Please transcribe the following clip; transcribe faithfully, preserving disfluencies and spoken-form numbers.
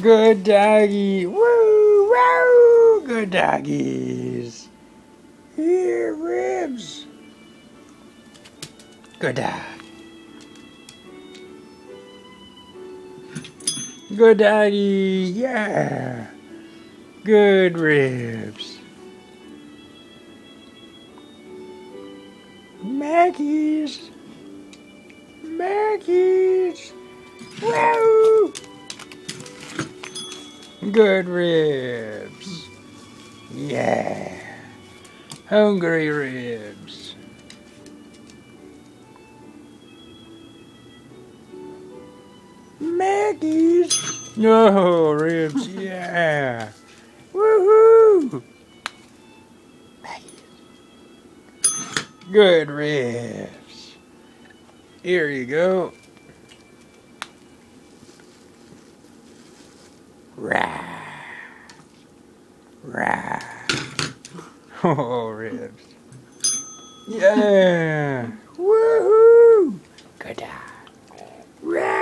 Good doggy. Woo, woo. Good doggies. Here, ribs. Good dog. Good doggy. Yeah. Good ribs. Mackies. Mackies. Woo. Good ribs. Yeah. Hungry ribs. Mackies. Oh, ribs. Yeah. Woohoo. Good ribs. Here you go. Rah. Rah. Oh, ribs. Yeah. Woohoo. Good dog. Rah.